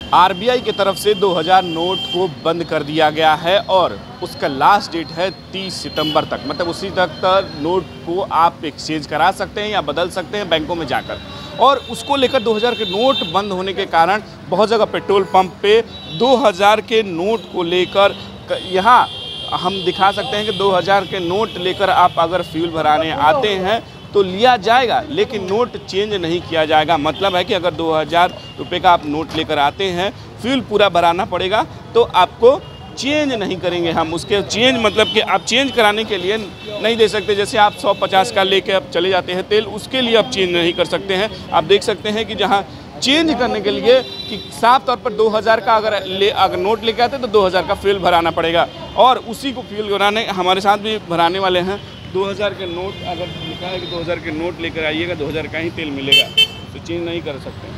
RBI की तरफ से 2000 नोट को बंद कर दिया गया है और उसका लास्ट डेट है 30 सितंबर तक। मतलब उसी तक नोट को आप एक्सचेंज करा सकते हैं या बदल सकते हैं बैंकों में जाकर। और उसको लेकर 2000 के नोट बंद होने के कारण बहुत जगह पेट्रोल पंप पे 2000 के नोट को लेकर यहाँ हम दिखा सकते हैं कि 2000 के नोट लेकर आप अगर फ्यूल भराने आते हैं तो लिया जाएगा, लेकिन नोट चेंज नहीं किया जाएगा। मतलब है कि अगर 2000 रुपये का आप नोट लेकर आते हैं, फ्यूल पूरा भराना पड़ेगा, तो आपको चेंज नहीं करेंगे हम। उसके चेंज मतलब कि आप चेंज कराने के लिए नहीं दे सकते। जैसे आप 150 का लेके आप चले जाते हैं तेल, उसके लिए आप चेंज नहीं कर सकते हैं। आप देख सकते हैं कि जहां चेंज करने के लिए कि साफ तौर पर 2000 का अगर नोट लेके आते तो 2000 का फ्यूल भराना पड़ेगा। और उसी को फ्यूल भराने हमारे साथ भी भराने वाले हैं। 2000 के नोट अगर लिखा है कि 2000 के नोट लेकर आइएगा, 2000 का ही तेल मिलेगा, तो चेंज नहीं कर सकते।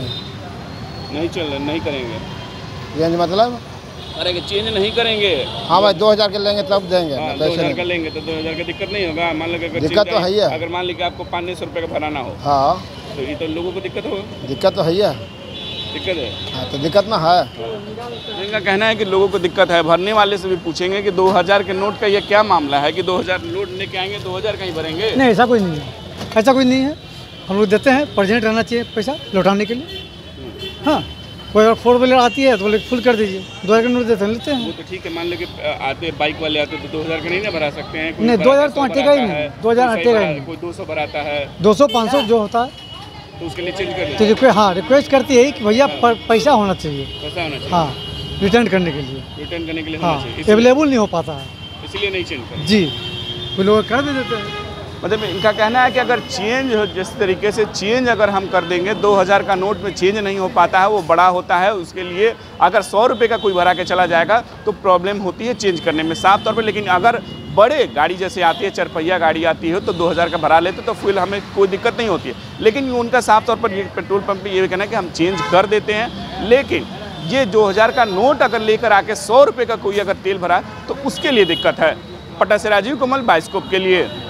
नहीं करेंगे चेंज मतलब अरे चेंज नहीं करेंगे। हाँ भाई 2000 के लेंगे तब देंगे। 2000 का लेंगे तो 2000 का दिक्कत नहीं होगा। मान लो दिक्कत तो है ही है। अगर मान लीजिए आपको 500 रुपये का भराना हो, हाँ तो ये तो लोगों को दिक्कत होगा। दिक्कत तो है ही है। दिक्कत है, हाँ तो दिक्कत ना है। इनका कहना है कि लोगों को दिक्कत है। भरने वाले से भी पूछेंगे कि 2000 के नोट का ये क्या मामला है कि 2000 नोट लेके आएंगे 2000 का ही भरेंगे। नहीं, ऐसा कुछ नहीं है, ऐसा कुछ नहीं है। हम लोग देते हैं, प्रेजेंट रहना चाहिए पैसा लौटाने के लिए। हाँ, कोई अगर 4 व्हीलर आती है तो बोले फुल कर दीजिए, 2000 का नोट देते हैं, लेते हैं। वो तो ठीक है, मान लो कि आते बाइक वाले आते तो 2000 का नहीं ना भरा सकते हैं। नहीं, 2000 तो हटेगा ही नहीं, 2000 हटेगा ही नहीं। कोई 200 भराता है, 200-500 जो होता है तो उसके लिए चेंज कर तो रिक्वेस्ट करती है कि भैया पैसा होना चाहिए। पैसा होना चाहिए, हाँ, रिटर्न करने के लिए। रिटर्न करने के लिए हाँ, होना चाहिए, अवेलेबल नहीं हो पाता है, इसलिए नहीं चेंज कर। जी, वो लोग कर भी देते हैं। मतलब इनका कहना है कि अगर चेंज जिस तरीके से चेंज अगर हम कर देंगे, 2000 का नोट में चेंज नहीं हो पाता है, वो बड़ा होता है। उसके लिए अगर 100 रुपये का कोई भरा के चला जाएगा तो प्रॉब्लम होती है चेंज करने में साफ तौर पे। लेकिन अगर बड़े गाड़ी जैसे आती है, 4 पहिया गाड़ी आती है, तो 2000 का भरा लेते तो फिर हमें कोई दिक्कत नहीं होती है। लेकिन उनका साफ तौर पर ये पेट्रोल पंप पे ये कहना है कि हम चेंज कर देते हैं, लेकिन ये 2000 का नोट अगर लेकर आके 100 रुपये का कोई अगर तेल भरा तो उसके लिए दिक्कत है। पटना से राजीव कमल, बाइस्कोप के लिए।